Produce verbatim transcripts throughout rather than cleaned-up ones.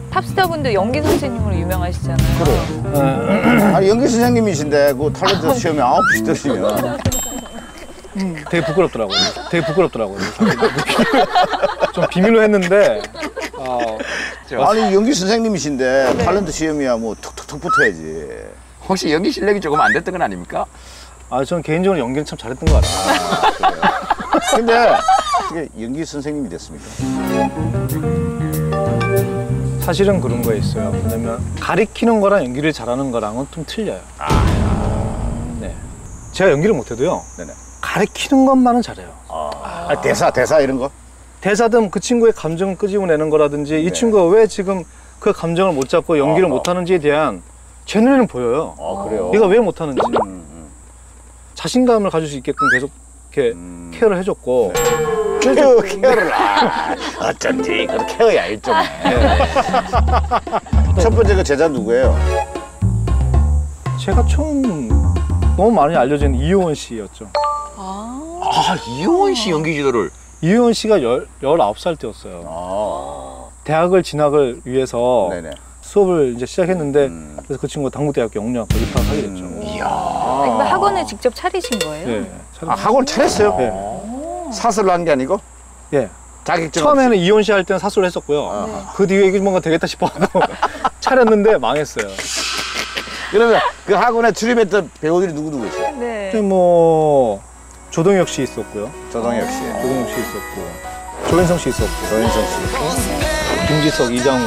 탑스타분들 연기 선생님으로 유명하시잖아요. 그래요. 아니 연기 선생님이신데 그 탤런트 시험에 아홉 시 드시면 음, 되게 부끄럽더라고요. 되게 부끄럽더라고요. 좀 비밀로 했는데. 어, 아니 연기 선생님이신데 네. 탤런트 시험이야 뭐 툭툭툭 붙어야지. 혹시 연기 실력이 조금 안 됐던 건 아닙니까? 아, 저는 개인적으로 연기는 참 잘했던 것 같아요. 아, 근데 어떻게 연기 선생님이 됐습니까? 사실은 그런 거 있어요. 왜냐면 가리키는 거랑 연기를 잘하는 거랑은 좀 틀려요. 아, 네. 제가 연기를 못해도요. 네네. 가리키는 것만은 잘해요. 아, 아, 대사, 대사 이런 거? 대사든 그 친구의 감정을 끄집어내는 거라든지 네. 이 친구가 왜 지금 그 감정을 못 잡고 연기를 어, 어. 못하는지에 대한 제 눈에는 보여요. 아, 그래요? 얘가 왜 못하는지. 음, 음. 자신감을 가질 수 있게끔 계속 이렇게 음. 케어를 해줬고. 네. 케어, 케어를. 아, 어쩐지. 그 케어야, 일종의. 네. 첫 번째 그 제자 누구예요? 제가 처음 너무 많이 알려진 이효원 씨였죠. 아, 아 이효원 씨 연기 지도를. 이효원 씨가 열, 열아홉 살 때였어요. 아. 대학을 진학을 위해서 네네. 수업을 이제 시작했는데 음. 그래서 그 친구가 당구대학교 영문학과 입학하게 됐죠. 음. 이야. 아, 학원을 직접 차리신 거예요? 네. 아, 학원 차렸어요? 네. 사설로 한 게 아니고? 예. 자격증 처음에는 없이? 이효원 씨 할 때는 사설을 했었고요. 네. 그 뒤에 이게 뭔가 되겠다 싶어하고 차렸는데 망했어요. 그러면 그 학원에 출입했던 배우들이 누구누구 있어요? 네. 뭐 조동혁 씨 있었고요. 조동혁 씨. 조동혁 씨 있었고 조인성 씨 있었고 조인성 씨. 김지석, 이장우.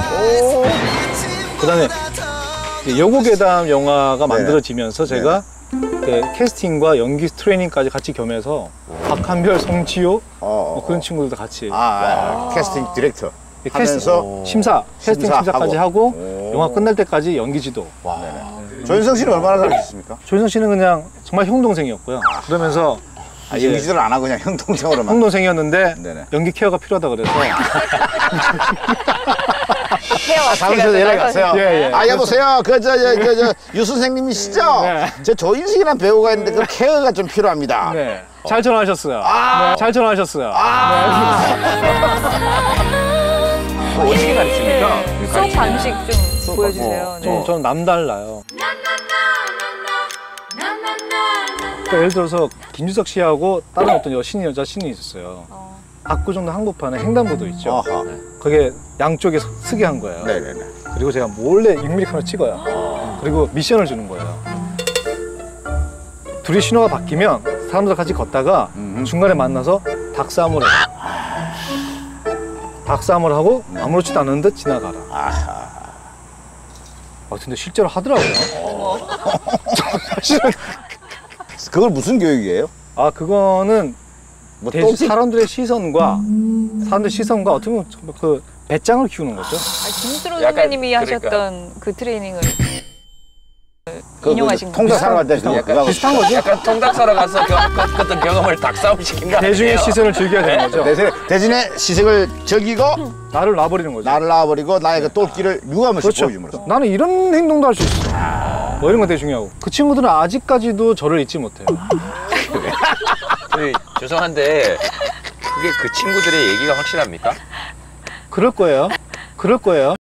그다음에 여고괴담 영화가 만들어지면서 네. 제가 네, 캐스팅과 연기 트레이닝까지 같이 겸해서 박한별, 송지효 어, 어, 뭐 그런 친구들도 같이 아, 아, 캐스팅 디렉터 네, 하면서 심사, 캐스팅 심사 심사까지 하고, 하고 영화 끝날 때까지 연기 지도. 와. 네. 조인성 씨는 얼마나 가르쳤습니까? 조인성 씨는 그냥 정말 형 동생이었고요. 그러면서 아, 연기 지도를 안 하고 그냥 형 동생으로만. 형 동생이었는데 네네. 연기 케어가 필요하다 그래서. 케어. 사무실에서 연락이 왔어요. 예, 예. 아 여보세요. 그저저저 유 선생님이시죠? 네. 저 조인성이라는 배우가 있는데 그 케어가 좀 필요합니다. 네. 잘 전화하셨어요. 아 네. 잘 전화하셨어요. 아 네. 어떻게 가르칩니까? 네. 수업 방식 좀 보여주세요. 어, 네. 좀, 좀 남달라요. 그러니까 예를 들어서 김주석 씨하고 다른 어떤 여신이 여자 신이 있었어요. 어. 압구정도 한복판에 횡단보도 있죠. 아하. 그게 양쪽에 쓰게 한 거예요. 네네네. 그리고 제가 몰래 육 밀리미터 찍어요. 아. 그리고 미션을 주는 거예요. 둘이 신호가 바뀌면 사람들 같이 걷다가 음흠. 중간에 만나서 닭싸움을 해요. 닭싸움을 하고 아무렇지도 않은 듯 지나가라. 아하. 아, 근데 실제로 하더라고요. 사실은 그걸 무슨 교육이에요? 아, 그거는 뭐 대신 사람들의 시선과 사람들의 시선과 어떻게 보면 그 배짱을 키우는 거죠. 아, 김수로 선배님이 하셨던 그러니까. 그 트레이닝을 그, 인용하신 그, 통닭 사러 갈 때 그 약간 비슷한 거죠. 약간 통닭 사러 가서 그, 어떤 경험을 닭싸움 시킨 거 아니에요? 대중의 시선을 즐겨야 되는 거죠. 대신, 대신에 시선을 즐기고 나를 놔버리는 거죠. 나를 놔버리고 나의 그 똘끼를 유감없이 그렇죠. 보여줌으로써. 나는 이런 행동도 할 수 있어. 아... 뭐 이런 거 되게 중요하고. 그 친구들은 아직까지도 저를 잊지 못해요. 네, 죄송한데 그게 그 친구들의 얘기가 확실합니까? 그럴 거예요. 그럴 거예요.